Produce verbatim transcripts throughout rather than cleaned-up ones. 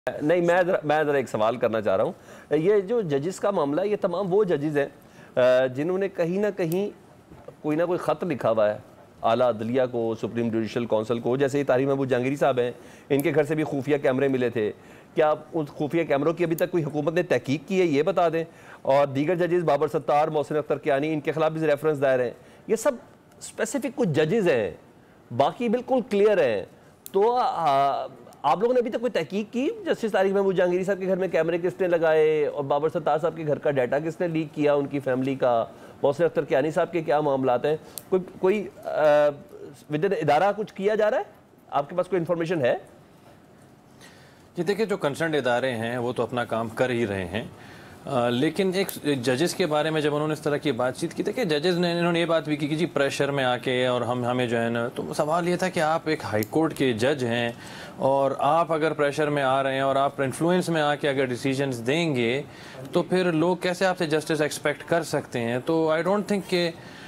नहीं, मैं जरा मैं ज़रा एक सवाल करना चाह रहा हूँ। ये जो जजेस का मामला है, ये तमाम वो जजेस हैं जिन्होंने कहीं ना कहीं कोई ना कोई ख़त लिखा हुआ है आला अदलिया को, सुप्रीम जुडिशल काउंसिल को। जैसे ये तारिक महमूद जहांगीरी साहब हैं, इनके घर से भी खुफिया कैमरे मिले थे। क्या आप उन खुफिया कैमरों की अभी तक कोई हुकूमत ने तहकीक की है, ये बता दें। और दीगर जजेस बाबर सत्तार, मोहसिन अख्तर कियानी, इनके खिलाफ भी रेफरेंस दायर हैं। ये सब स्पेसिफिक कुछ जजेस हैं, बाकी बिल्कुल क्लियर हैं। तो आ, आप लोगों ने अभी तक कोई तहकीक की जस्टिस तारिक महमूद जहांगीरी साहब के घर में कैमरे किसने लगाए, और बाबर सत्तार साहब के घर का डाटा किसने लीक किया, उनकी फैमिली का, मोहसिन अख्तर कियानी साहब के क्या मामलात हैं? कोई कोई विद इदारा कुछ किया जा रहा है? आपके पास कोई इन्फॉर्मेशन है? जी देखिए, जो कंसर्न इदारे हैं वो तो अपना काम कर ही रहे हैं, आ, लेकिन एक जजेस के बारे में जब उन्होंने इस तरह की बातचीत की, देखिए जजेस ने इन्होंने ये बात भी की कि जी प्रेशर में आके और हम हमें जो है ना, तो सवाल ये था कि आप एक हाई कोर्ट के जज हैं और आप अगर प्रेशर में आ रहे हैं और आप इन्फ्लुएंस में आके अगर डिसीजंस देंगे तो फिर लोग कैसे आपसे जस्टिस एक्सपेक्ट कर सकते हैं। तो आई डोंट थिंक कि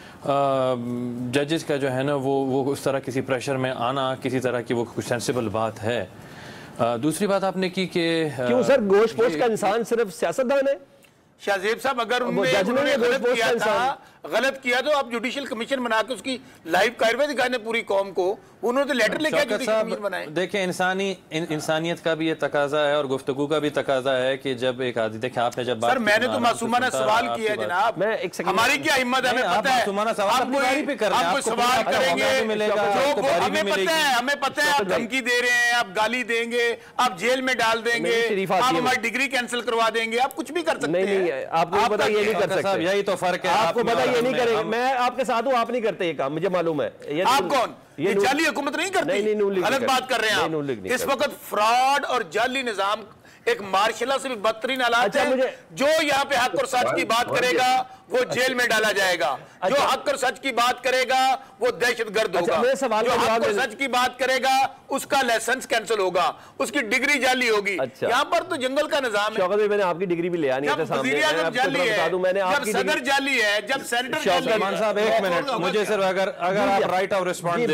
जजेस का जो है ना वो वो उस तरह किसी प्रेशर में आना किसी तरह की वो कुछ सेंसिबल बात है। आ, दूसरी बात आपने की कि क्यों सर गोश्त पोस्ट का इंसान सिर्फ सियासतदान है? शाहजेब साहब, अगर उन्होंने उन्होंने गलत किया था गलत किया तो आप जुडिशियल कमीशन बना के उसकी लाइव कार्रवाई दिखाने पूरी कौम को। उन्होंने तो लेटर लेके जुडिशियल कमीशन बनाए। देखिए, इंसानी इन, इंसानियत का भी ये तकाजा है और गुफ्तगू का भी तकाजा है कि जब एक आदमी, देखिए आपने जब सर मैंने तो मासूमाना सवाल किया जनाब, मैं एक सेकंड, हमारी क्या हिम्मत है, हमें पता है आप कोई सवाल करेंगे, हमें पता है हमें पता है आप धमकी दे रहे हैं, आप गाली देंगे, आप जेल में डाल देंगे, आप हमारी डिग्री कैंसिल करवा देंगे, आप कुछ भी कर सकते हैं। आपको पता ये नहीं कर सकते, यही तो फर्क है। आपको पता ये नहीं करेंगे, मैं आपके साथ हूँ, आप नहीं करते ये काम, मुझे मालूम है। आप कौन? ये जाली हुकूमत नहीं करती, गलत बात कर रहे हैं आप। इस वक्त फ्रॉड और जाली निजाम एक मार्शला से भी बदतरीन हालात है। जो यहाँ पे हक और सच की बात करेगा वो जेल में डाला जाएगा, जो हक और सच की बात करेगा वो दहशतगर्द होगा, जो हक और सच की बात करेगा उसका लाइसेंस कैंसिल होगा, उसकी डिग्री जाली होगी। यहाँ पर तो जंगल का निजाम है। मैंने आपकी डिग्री भी ले आनी है, जाली है, जब सदर जाली है, जब सेनेटर साहब एक मिनट मुझे सिर्फ अगर अगर आप राइट ऑफ रिस्पॉन्ड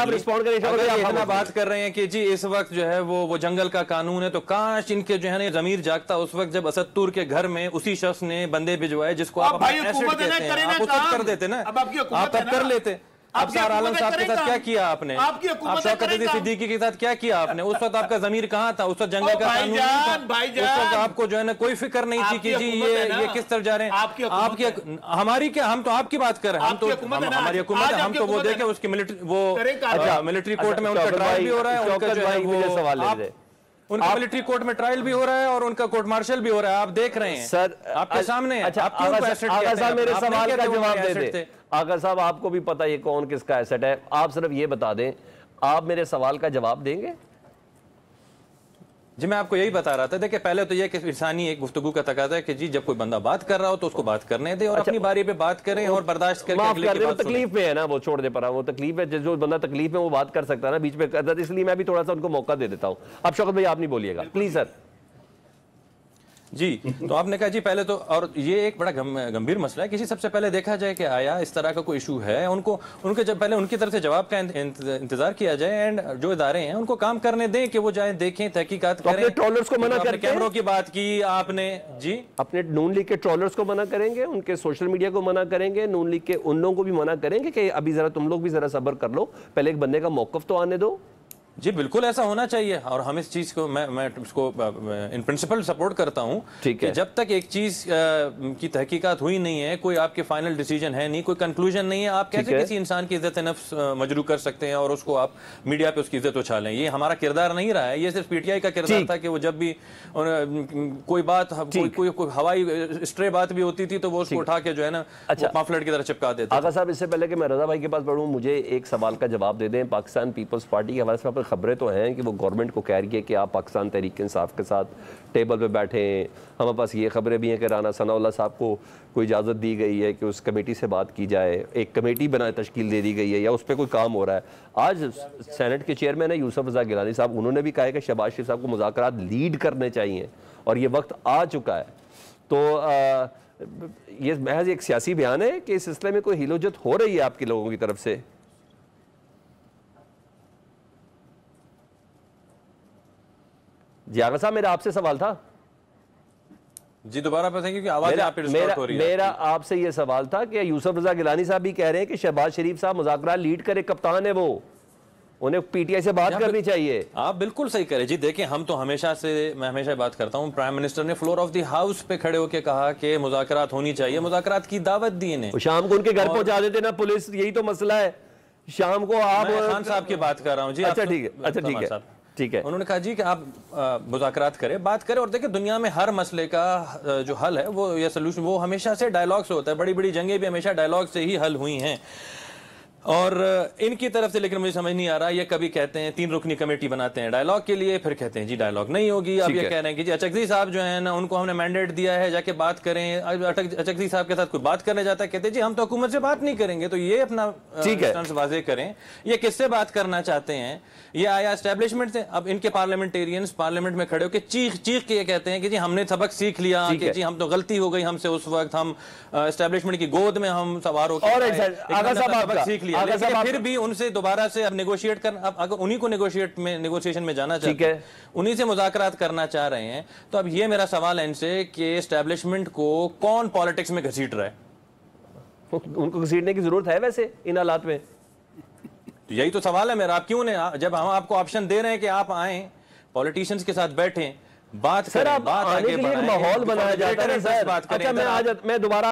इतना बात कर रहे हैं कि जी इस वक्त जो है वो वो जंगल का कानून है, तो काश इनके जो है ना जमीर जागता उस वक्त जब असदतूर के घर में उसी शख्स ने बंदे भिजवाए जिसको आप एसेट कहते हैं, आप तब कर देते ना, आप तब कर लेते। अब सर आलम साहब के साथ क्या किया आपने? आप शौकत अली सिद्दीकी के साथ क्या किया आपने? उस वक्त आपका जमीर कहाँ था? उस वक्त जंगल का कानून था, उस वक्त आपको जो है ना कोई फिक्र नहीं थी कि जी ये ये किस तरफ जा रहे हैं। आपकी हमारी क्या, हम तो आपकी बात कर रहे हैं, हम तो हमारी हुकूमत है, हम तो वो देखे उसकी मिलिट्री वो अच्छा मिलिट्री कोर्ट में उनका ट्रायल भी हो रहा है, उनका जो है वो सवाल उनका मिलिट्री कोर्ट में ट्रायल भी हो रहा है और उनका कोर्ट मार्शल भी हो रहा है, आप देख रहे हैं सर आपके सामने। अच्छा, आगा साहब मेरे सवाल का जवाब दे दें। आगा साहब आपको भी पता ये कौन किसका एसेट है, आप सिर्फ ये बता दें, आप मेरे सवाल का जवाब देंगे? जी मैं आपको यही बता रहा था। देखिए पहले तो ये कि इंसानी एक गुफ्तगू का तकाजा है कि जी जब कोई बंदा बात कर रहा हो तो उसको बात करने दे और अच्छा, अपनी बारी पे बात करें और बर्दाश्त करके माफ कर दे, वो तकलीफ में है ना, वो छोड़ दे पड़ा, वो तकलीफ है, जो बंदा तकलीफ में वो बात कर सकता है ना बीच में करता, इसलिए मैं भी थोड़ा सा उनको मौका दे देता हूँ। अब शौकत भाई आप नहीं बोलिएगा प्लीज सर। जी तो आपने कहा जी पहले तो, और ये एक बड़ा गंभीर मसला है, किसी सबसे पहले देखा जाए कि आया इस तरह का कोई इशू है, उनको उनके जब पहले उनकी तरफ से जवाब का इंतजार किया जाए एंड जो इदारे हैं उनको काम करने दें कि वो जाए देखें, तहकीकात करें। अपने ट्रोलर्स को मना करके, कैमरों की बात की आपने जी, अपने नून लीग के ट्रोलर्स को मना करेंगे, उनके सोशल मीडिया को मना करेंगे, नून लीग के उन लोगों को भी मना करेंगे कि अभी जरा तुम लोग भी जरा सब्र कर लो, पहले एक बंदे का मौकफ तो आने दो। जी बिल्कुल ऐसा होना चाहिए और हम इस चीज़ को मैं मैं इसको इन प्रिंसिपल सपोर्ट करता हूँ कि जब तक एक चीज़ की तहकीकात हुई नहीं है, कोई आपके फाइनल डिसीजन है नहीं, कोई कंक्लूजन नहीं है, आप कैसे किसी इंसान की इज्जत नफ्स मजरू कर सकते हैं और उसको आप मीडिया पे उसकी इज्जत उछालें? ये हमारा किरदार नहीं रहा है, ये सिर्फ पीटीआई का किरदार था कि वो जब भी कोई बात कोई कोई कोई हवाई स्ट्रे बात भी होती थी तो वो उसको उठा के जो है ना पाम्फलेट की तरह चिपका देते। आगा साहब इससे पहले कि मैं रजा भाई के पास बढ़ूँ, मुझे एक सवाल का जवाब दे दें। पाकिस्तान पीपल्स पार्टी के हवाले से खबरें तो हैं कि वो गवर्नमेंट को कह रही है कि आप पाकिस्तान तहरीक इंसाफ के साथ टेबल पे बैठे हैं। हमारे पास ये खबरें भी हैं कि राना सनाउल्लाह साहब को कोई इजाज़त दी गई है कि उस कमेटी से बात की जाए, एक कमेटी बना तश्कील दे दी गई है या उस पर कोई काम हो रहा है। आज सेनेट के चेयरमैन है यूसुफ रज़ा गिलानी साहब, उन्होंने भी कहा है कि शहबाज शरीफ साहब को मुज़ाकरात लीड करने चाहिए और ये वक्त आ चुका है। तो आ, ये महज एक सियासी बयान है कि इस सिलसिले में कोई हिलोजत हो रही है आपके लोगों की तरफ से? जी आगा साहब, मेरा आपसे सवाल था जी, दोबारा बताएं क्योंकि आवाज मेरा, आप मेरा, हो रही मेरा आपसे ये सवाल था कि यूसुफ रजा गिलानी साहब भी कह रहे हैं कि शहबाज शरीफ साहब मुज़ाकरात लीड करे, कप्तान है वो, उन्हें पीटीआई से बात करनी चाहिए। आप बिल्कुल सही करें जी। देखिए, हम तो हमेशा से, मैं हमेशा बात करता हूं, प्राइम मिनिस्टर ने फ्लोर ऑफ द हाउस पे खड़े होकर कहा कि मुज़ाकरात होनी चाहिए, मुज़ाकरात की दावत दी इन्हें। शाम को उनके घर पहुंचा देते ना पुलिस, यही तो मसला है। शाम को आप खान साहब की बात कर रहा हूं जी। अच्छा ठीक है, अच्छा ठीक है, ठीक है। उन्होंने कहा जी कि आप मुज़ाकरात करें, बात करें, और देखिए दुनिया में हर मसले का जो हल है वो, या सोल्यूशन, वो हमेशा से डायलॉग से होता है। बड़ी बड़ी जंगें भी हमेशा डायलॉग से ही हल हुई हैं। और इनकी तरफ से, लेकिन मुझे समझ नहीं आ रहा, ये कभी कहते हैं तीन रुकनी कमेटी बनाते हैं डायलॉग के लिए, फिर कहते हैं जी डायलॉग नहीं होगी। अब ये कह रहे हैं कि जी अचकज़ई साहब जो है ना, उनको हमने मैंडेट दिया है जाके बात करें। अचकज़ई साहब के साथ कोई बात करने जाता है, कहते हैं जी हम तो हुकूमत से बात नहीं करेंगे। तो ये अपना स्टैंड वाज़ेह करें, ये किससे बात करना चाहते हैं? ये आया एस्टेब्लिशमेंट से। अब इनके पार्लियामेंटेरियंस पार्लियामेंट में खड़े होकर चीख चीख के ये कहते हैं कि जी हमने सबक सीख लिया, कि जी हम तो गलती हो गई हमसे उस वक्त, हम एस्टेब्लिशमेंट की गोद में हम सवार होकर सबक सीख लिया, लेकिन फिर भी उनसे दोबारा से अब नेगोशिएट कर, अब अगर उन्हीं को नेगोशिएट में नेगोशिएशन में जाना चाहते हैं, उन्हीं से मुज़ाकरात करना चाह रहे हैं, तो अब ये मेरा सवाल है इनसे कि एस्टेब्लिशमेंट को कौन पॉलिटिक्स में घसीट रहा है? उनको घसीटने की जरूरत है वैसे इन हालात में? तो यही तो सवाल है मेरा। आप क्यों नहीं, जब हम आपको ऑप्शन दे रहे हैं कि आप आए, पॉलिटिशियंस के साथ बैठें, बात सर, करें, आप बात आने आगे के लिए माहौल बनाया जाता है सर। अच्छा, मैं आज मैं दोबारा